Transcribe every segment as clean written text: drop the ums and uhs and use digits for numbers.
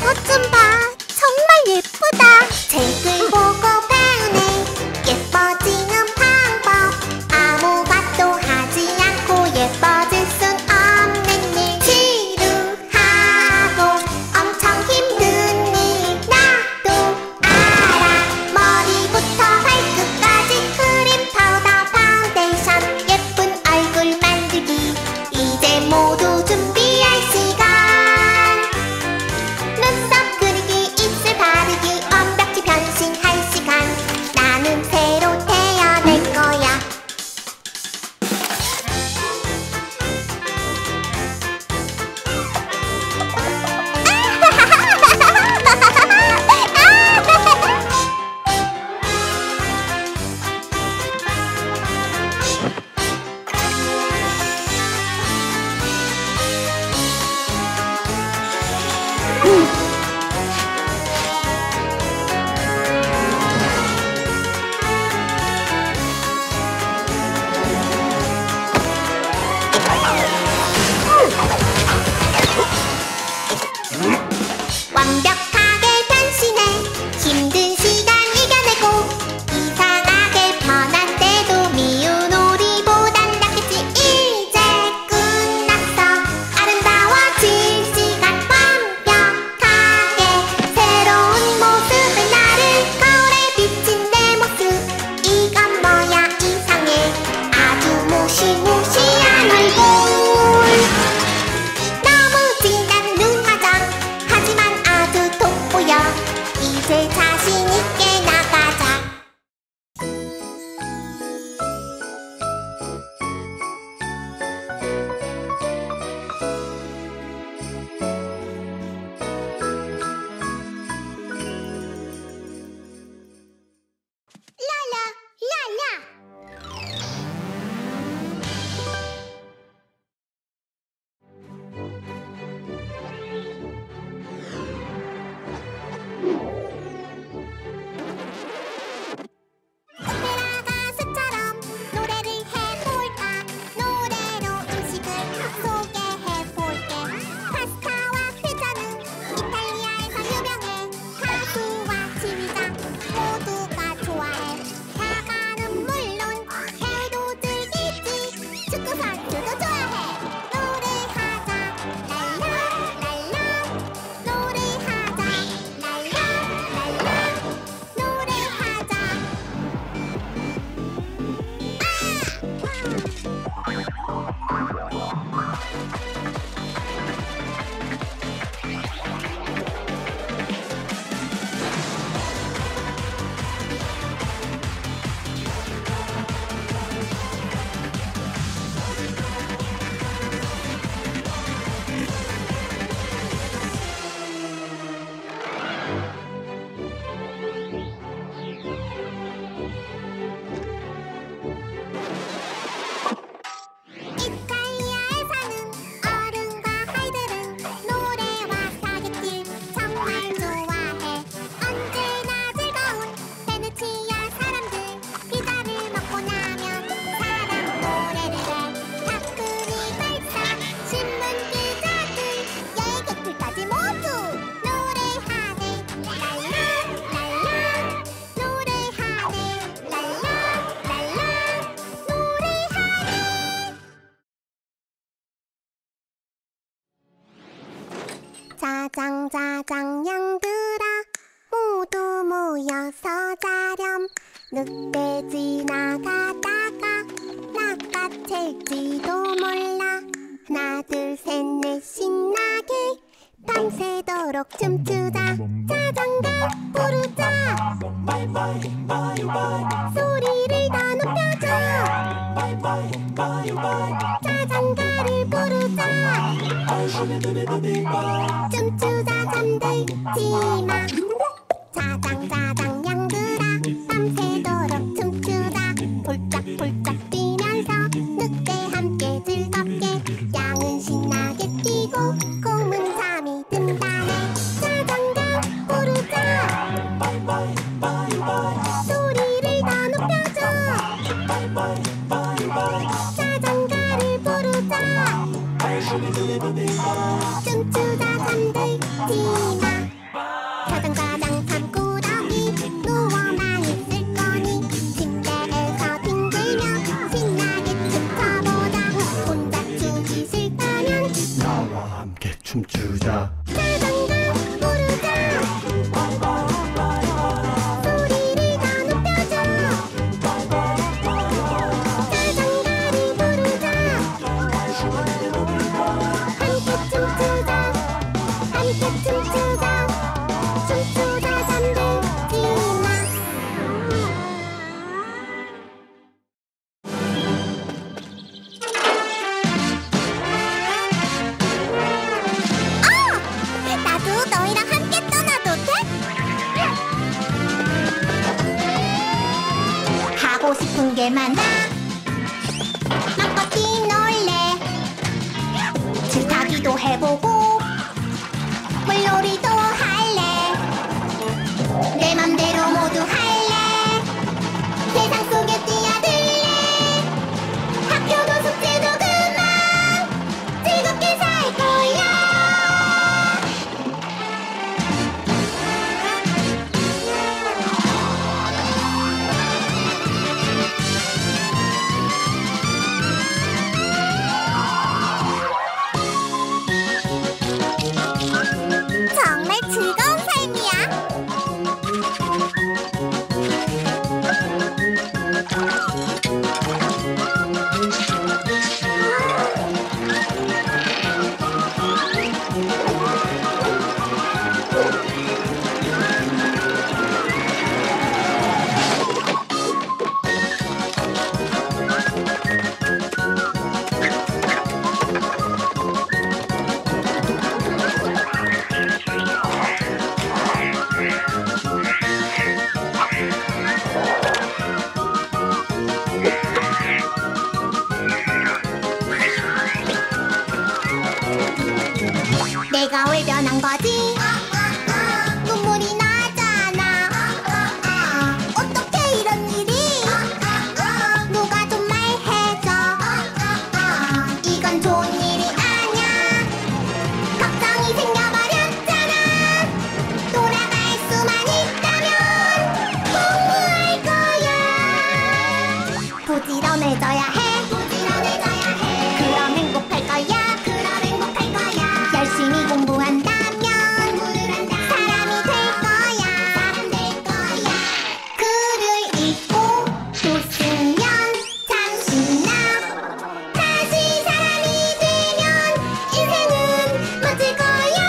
이것 좀 봐. 정말 예쁘다. 책을 보고 배우네. 예뻐지는 방법. 아무것도 하지 않고 예뻐질 순 없는 일. 지루하고 엄청 힘든 일 나도 알아. 머리부터 발끝까지 크림, 파우더, 파운데이션, 예쁜 얼굴 만들기. 이제 모두 준비할 시간. 눈썹 그리기, 입술 바르기, 완벽히 변신할 시간. 나는 새로 태어날 거야. 완벽하게 변신해. 힘든 시간 이겨내고. 이상하게 편한데도 미운 우리보단 낫겠지. 이제 끝났어. 아름다워질 시간. 완벽하게 새로운 모습의 나를. 거울에 비친 내 모습. 이건 뭐야 이상해. 아주 무시무시한 얼굴. 너무 진한 눈화장. 하지만 아주 돋보여. 이제 자신 있게 나가자. 라라 라라. 오페라 가수처럼 노래를 해볼까. 노래로 음식을 소개해볼게. 파스타와 피자는 이탈리아에서 유명해. 가수와 지휘자 모두가 좋아해. 사과는 물론 새우도 즐기지. 축구 선수도 좋아해. 노래하자 랄라랄라. 노래하자 랄라랄라. 노래하자. 이탈리아에 사는 어른과 아이들은 노래와 스파게티 정말 좋아해. 언제나 즐거운 베네치아 사람들. 피자를 먹고 나면 사랑 노래를 해. 닭분이 발사 신문 기자들 여행 객들까지 모두 노래하네. 랄라랄라. 노래하네. 랄라랄라. 노래하네. 자장 양들아 모두 모여서 자렴. 늑대 지나가다가 낚아챌지도 몰라. 하나 둘 셋 넷 신나게 밤새도록 춤추자. 자장가 부르자. 소리를 더 높여줘. 자장가를 부르자. 춤추자 잠들지마. 자장 양들아 밤새도록 춤추자. 폴짝폴짝 뛰면서 늑대 함께 즐겁게. 양은 신나게 뛰고 곰은 잠이 든다네. 자장가 부르자. 소리를 더 높여줘. 자장가를 부르자. 춤추자 잠들지마. 춤추자 춤추자 잠들지 마. 나도 너희랑 함께 떠나도 돼? 하고 싶은 게 많아. 맘껏 뛰놀래. 줄타기도 해보고 물놀이도 할래. 내 맘대로 모두 할래. 세상 속에 뛰어들래. 학교도 숙제도 그만 즐겁게 살 거야. 정말 즐거운 삶이야. 내가 왜 변한 거지? 눈물이 나잖아. 어떻게 이런 일이? 누가 좀 말해줘. 이건 좋은 일이 아니야. 걱정이 생겨버렸잖아. 돌아갈 수만 있다면 공부할 거야. 부지런해져야 해. 그럼 행복할 거야. 열심히 공부한다면 사람이 될 거야. 글을 읽고 또 쓰면 잠시 나 다시 사람이 되면 인생은 멋질 거야.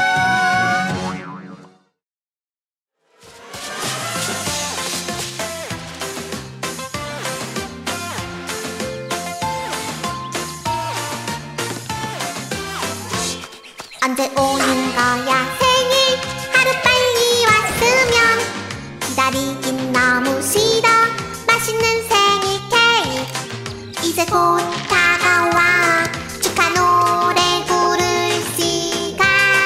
언제 오는 거야 생일? 하루빨리 왔으면. 기다리긴 너무 싫어. 맛있는 생일 케이크 이제 곧 다가와. 축하 노래 부를 시간.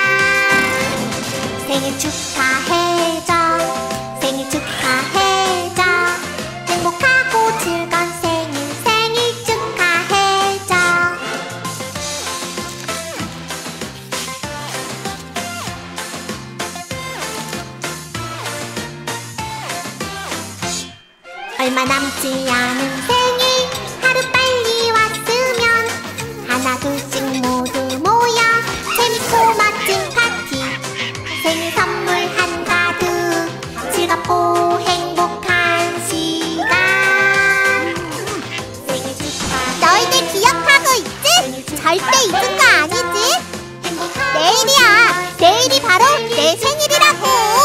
생일 축하해줘. 생일 축하해줘. 행복하고 즐거운 생일 축하해줘. 얼마 남지 않은 생일. 하루빨리 왔으면. 하나 둘씩 모두 모여 재밌고 멋진 파티. 생일 선물 한가득 즐겁고 행복한 시간. 생일 축하. 너희들 기억하고 있지? 절대 잊은 거 아니지? 내일이야. 내일이 바로 내 생일이라고.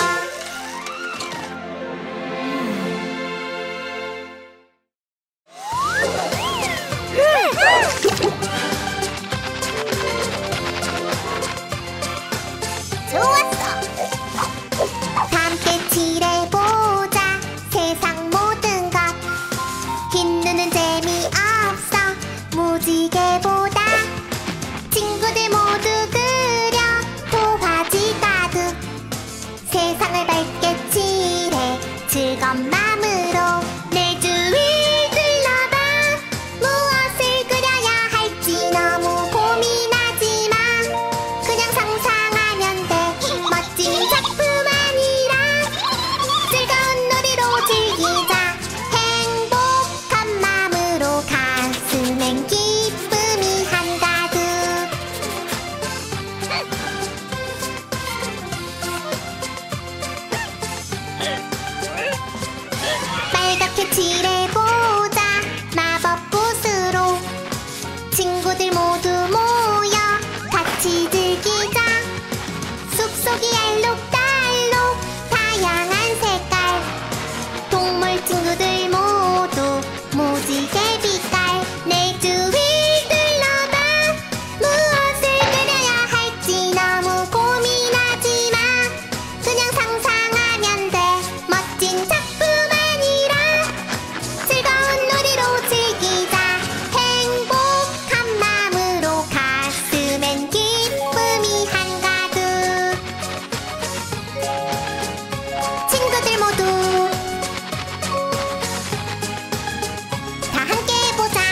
좋았어. 함께 칠해보자 세상 모든 것. 긴 눈은 재미없어 무지개보다. 친구들 모두 그려 도화지 가득. 세상을 밝게 칠해 즐거운 마음으로. 내 주위를 둘러봐. 무엇을 그려야 할지 너무 고민하지마. 그냥 상상하면 돼. 멋진 작품 아니라 즐거운 놀이로 즐기자. 행복한 마음으로 가슴엔 기쁨이 한가득. 속이 알록달록 다양한 색깔 동물 친구들 모두 무지개 빛깔 내 주위 둘러봐 무엇을 그려야 할지 너무 고민하지 마 그냥 상상하면 돼 멋진 작품 아니라 즐거운 놀이로 즐기자 행복한 마음으로 가슴엔 기쁨이 한가득 친구들 모두 다 함께 해보자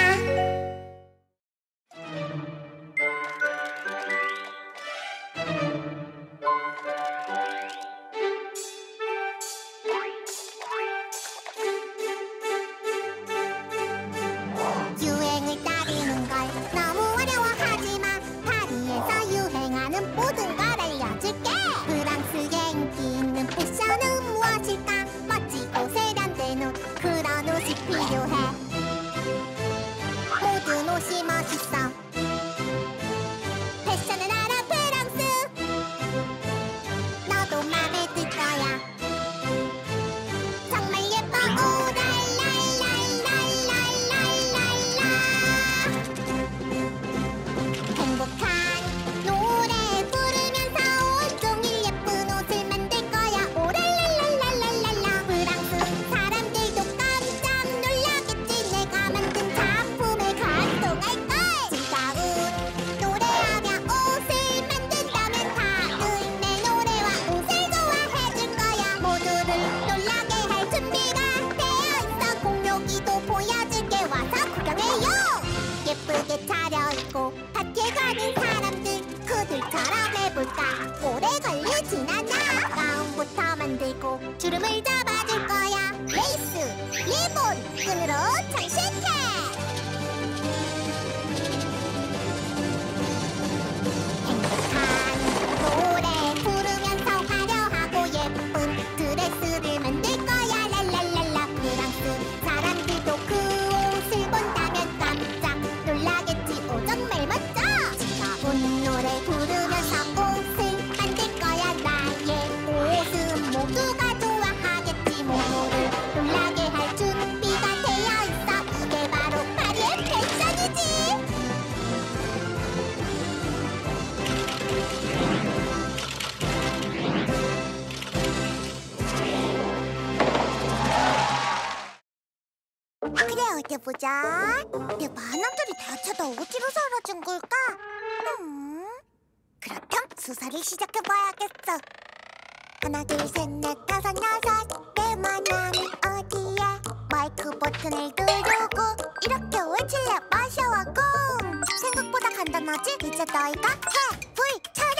유행을 따르는 걸 너무 어려워하지 마 파리에서 유행하는 모든 걸 알려줄게 프랑스의 인기 있는 패션은 무엇일까 멋지고 세련된 옷 그런 옷이 필요해 모든 옷이 멋있어 패션을 알아 프랑스 너도 맘에 들 거야 정말 예뻐 오랄랄랄랄랄랄랄라 행복한 노래 부르면서 온종일 예쁜 옷을 만들 거야 오랄랄랄랄랄랄라 프랑스 사람들도 깜짝 놀라겠지 내가 만든 작품에 감동할걸 즐거운 노래하며 옷을 만든다면 다들 내 노래와 옷을 좋아해줄 거야 모두를 놀라게 할 준비가 되어 있어 공룡이도 보여줄게 와서 구경해요 예쁘게 차려입고 밖에 가는 사람들 그들처럼 해볼까 오래 걸리진 않아 가운부터 만들고 주름을 잡아줄 거야 레이스, 리본, 끈으로 장식해 행복한 노래 부르면서 화려하고 예쁜 드레스를 만들 거야 랄랄랄라 프랑스 사람들도 그 옷을 본다면 깜짝 놀라겠지 오 정말 멋져 즐거운 노래 부르면서 옷을 만들 거야 나의 옷은 모두가 좋아하겠지 모두를 놀라게 할 준비가 되어 있어 이게 바로 파리의 패션이지 그래 어디 보자 내 만남들이 다 쳐다 어디로 사라진 걸까? 그렇담 수사를 시작해봐야겠어 하나 둘 셋 넷 다섯 여섯 내 만남이 어디에 마이크 버튼을 누르고 이렇게 외칠래 마셔와 공 생각보다 간단하지? 이제 너희가 해! 불! 차려!